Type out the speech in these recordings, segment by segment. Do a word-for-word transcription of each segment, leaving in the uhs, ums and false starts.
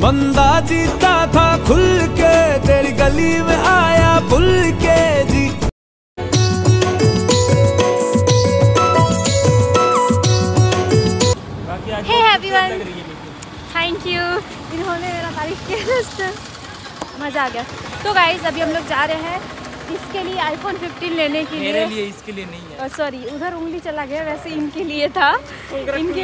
बंदा जीता था खुल के, तेरी गली में आया भूल के जी। हे एवरीवन, थैंक यू, इन्होंने मेरा तारीफ किया, मज़ा आ गया। तो गाइज अभी हम लोग जा रहे हैं इसके लिए आईफोन फिफ्टीन लेने के लिए। मेरे लिए, इसके लिए नहीं है। सॉरी, उधर उंगली चला गया, वैसे इनके लिए था। इनके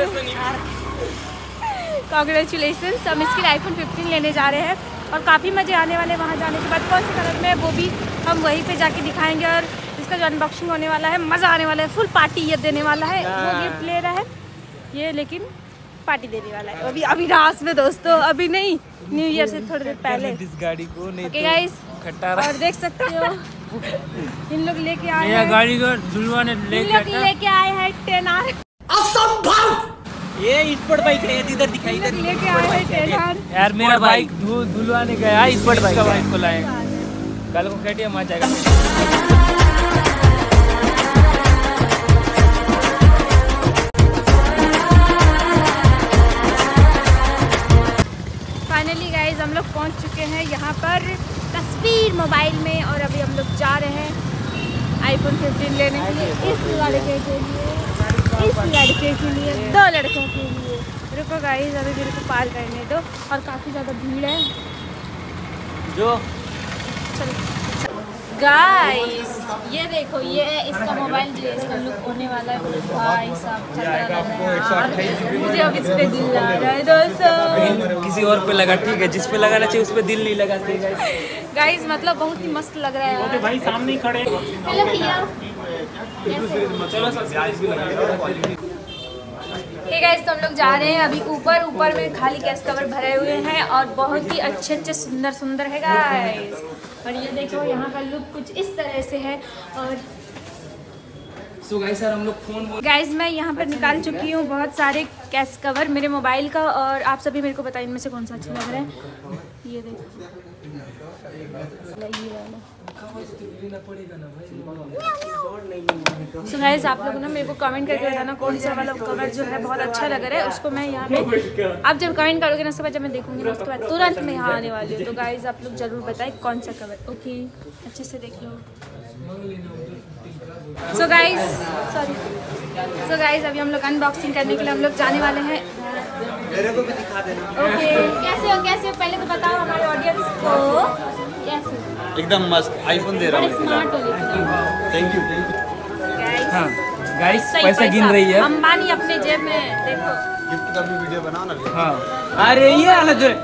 कांग्रेचुलेसन्स। हम इसके लिए आईफोन फिफ्टीन लेने जा रहे हैं और काफ़ी मज़े आने वाले हैं। वहाँ जाने के बाद कौन से कलर में है वो भी हम वहीं पे जाके दिखाएंगे और इसका जो अनबॉक्सिंग होने वाला है, मज़ा आने वाला है। फुल पार्टी ये देने वाला है, वो गिफ्ट ले रहा है ये, लेकिन पार्टी देने वाला है अभी अभी रात में दोस्तों, अभी नहीं, न्यू ईयर से थोड़ी देर पहले। इस गाड़ी को नहीं ओके गाइस, खटारा। और देख सकते हो इन लोग लेके आए हैं, गाड़ी को दुलवा ने लेके लेके आए हैं टेन आर। असंभव, ये स्पोर्ट बाइक है, इधर दिखाई, इधर लेके आए हैं टेन आर। यार मेरा बाइक दुलवा ने गया, स्पोर्ट बाइक का बाइक को लाए, कल को खटिया मजा आएगा। फाइनली गाइज हम लोग पहुंच चुके हैं यहाँ पर तस्वीर मोबाइल में, और अभी हम लोग जा रहे हैं आईफोन फिफ्टीन लेने के लिए। इस लड़के के लिए, इस लड़के के लिए, दो लड़कों के लिए। रुको गाइज, अभी मेरे को पार करने दो, और काफ़ी ज़्यादा भीड़ है जो। चलो गाइस, ये देखो, ये है इसका मोबाइल जो इसका लुक होने वाला है। भाई साहब मुझे अब इस पे दिल लगा रहा है दोस्तों। किसी और पे लगा, ठीक है, जिस पे लगाना चाहिए उस पे दिल नहीं लगाते गाइस। मतलब बहुत ही मस्त लग रहा है भाई, सामने ही खड़े। हेलो भैया, हे गाइस, तो हम लोग जा रहे हैं अभी ऊपर। ऊपर में खाली कैश कवर भरे हुए हैं और बहुत ही अच्छे अच्छे सुंदर सुंदर है गाइस। और ये देखो, यहाँ का लुक कुछ इस तरह से है। और सो गाइस सर, हम लोग फोन गाइस मैं यहाँ पर निकाल चुकी हूँ बहुत सारे कैश कवर मेरे मोबाइल का, और आप सभी मेरे को बताएं इनमें से कौन सा अच्छा लग रहा है। ये देखो, सो गाइस आप लोग ना मेरे को कमेंट करके बताना कौन सा वाला कवर जो है बहुत अच्छा लग रहा है, उसको मैं यहाँ पे, आप जब कमेंट करोगे ना उसके बाद जब मैं देखूंगी ना उसके बाद तुरंत मैं यहाँ आने वाली हूँ। तो गाइस आप लोग जरूर बताएं कौन सा कवर। ओके, अच्छे से देख लो। So guys sorry so guys अभी हम लोग अनबॉक्सिंग करने के लिए हम लोग जाने वाले हैं। मेरे को भी दिखा देना। ओके, कैसे हो कैसे हो पहले तो बताओ हमारे ऑडियंस को कैसे। एकदम मस्त आईफोन दे रहा हूँ, स्मार्ट हो थैंक यू थैंक यू। हाँ गाइस, पैसा गिन रही है अंबानी अपने जेब में। देखो गिफ्ट का भी वीडियो बनाओ ना। हाँ अरे ये अलग है।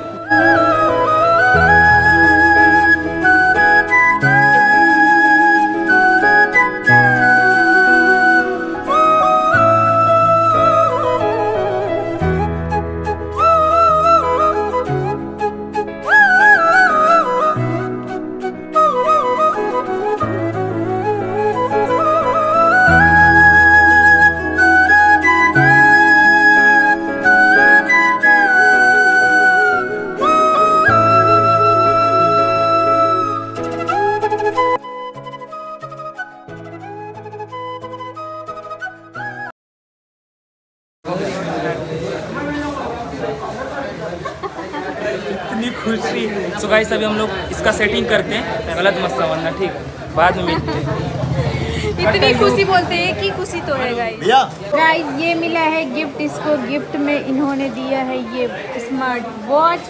इतनी खुशी। सो गाइस अभी हम लोग इसका सेटिंग करते हैं, गलत मत समझना, ठीक है, बाद में मिलते हैं। इतनी खुशी बोलते हैं कि खुशी तो है गाइस। गाइस ये मिला है गिफ्ट, इसको गिफ्ट में इन्होंने दिया है ये स्मार्ट वॉच।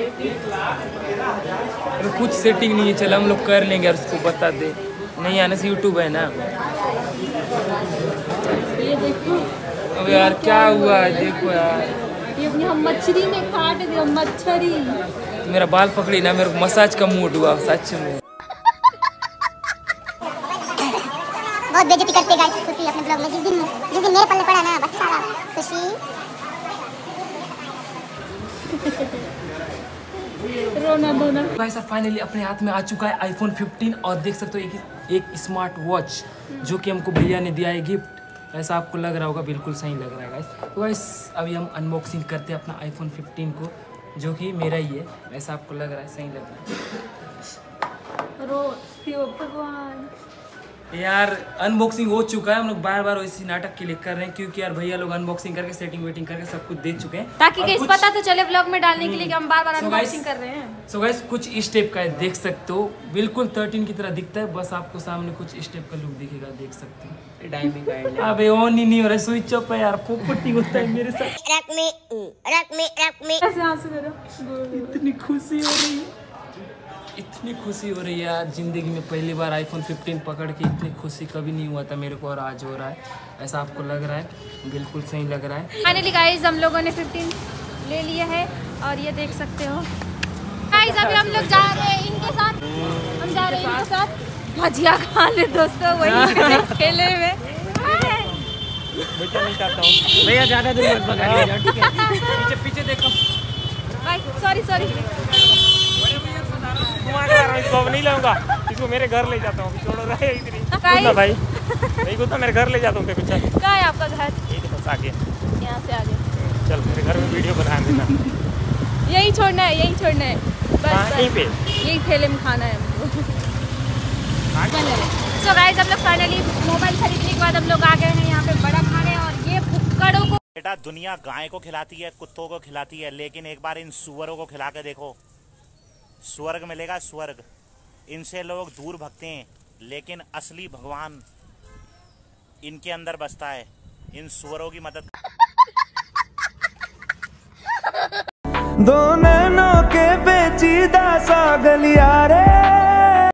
कुछ सेटिंग नहीं है, चलो हम लोग कर लेंगे और उसको बता दे। नहीं आने से यूट्यूब है ना। ये देखो, अब यार क्या हुआ है, देखो यार, ये हम मछली में काट दिया, मच्छरी। मेरा बाल पकड़ी ना, मेरे को मसाज का मूड हुआ सच में। बहुत बेइज्जती करते गाइस खुशी अपने ब्लॉग में। जिस दिन जिस दिन मेरे पल्ले पड़ा ना बस सारा खुशी। रोना धोना। गाइस फाइनली अपने हाथ में आ चुका है आईफोन फिफ्टीन, और देख सकते हो एक एक स्मार्ट वॉच जो कि हमको भैया ने दिया है गिफ्ट। ऐसा आपको लग रहा होगा, बिल्कुल सही लग रहा है गाइस। तो गाइस अभी हम अनबॉक्सिंग करते हैं अपना आईफोन फिफ्टीन को, जो कि मेरा ही है। ऐसा आपको लग रहा है, सही लग रहा है। रो भगवान यार अनबॉक्सिंग हो चुका है, हम लोग बार बार इसी नाटक के लिए कर रहे हैं क्योंकि यार भैया लोग अनबॉक्सिंग करके सेटिंग वेटिंग करके सब कुछ दे चुके हैं ताकि और गाइस कुछ- पता तो चले व्लॉग में डालने के लिए कि हम बार बार So अनबॉक्सिंग guys- कर रहे हैं। सो गाइस कुछ इस टाइप का है, देख सकते हो बिल्कुल थर्टीन की तरह दिखता है, बस आपको सामने कुछ इस टाइप का लुक दिखेगा, देख सकते हो। टाइमिंग का अबे ऑन ही नहीं हो रहा, स्विच ऑफ है यार, पोपट नहीं होता है मेरे साथ। रख में रख में रख में ऐसे आंसू दे दो। इतनी खुशी हो रही है, इतनी खुशी हो रही है यार, जिंदगी में पहली बार आईफोन फिफ्टीन पकड़ के इतनी खुशी कभी नहीं हुआ था मेरे को और आज हो रहा है। ऐसा आपको लग रहा है? बिल्कुल सही लग रहा है। फाइनली गाइस हम लोगों ने फिफ्टीन ले लिया है और ये देख सकते हो गाइस, अभी हम लोग जा रहे हैं इनके साथ, हम जा रहे हैं इनके साथ भजिया खाने दोस्तों, वही खेले में। बेटा नहीं चाहता हूँ भैया, ज्यादा दूर मत भगाइए जाओ, ठीक है? पीछे पीछे देखो, भाई सॉरी सॉरी इसको नहीं लाऊंगा, इसको मेरे घर ले जाता हूँ, छोड़ो रहा है इधर Guys- भाई, नहीं को तो मेरे घर ले जाता हूँ, चल कहाँ है आपका घर? ये देखो बस आगे, यहाँ से आगे, चल मेरे घर में वीडियो बना देना। यही छोड़ना है, यही छोड़ना है बस, हाँ, बस। यहीं पे यही ठेले में खाना है हमको। सो गाइस हम लोग फाइनली मोबाइल खरीदने के बाद हम लोग आ गए हैं यहाँ पे बड़ा खाने, और ये भुक्कड़ों को बेटा दुनिया गाय को खिलाती है, कुत्तों को खिलाती है, लेकिन एक बार इन सुअरों को खिला के देखो, स्वर्ग मिलेगा स्वर्ग। इनसे लोग दूर भगते हैं, लेकिन असली भगवान इनके अंदर बसता है। इन सुअरों की मदद दो नैनों के पेचीदा सा गलियारे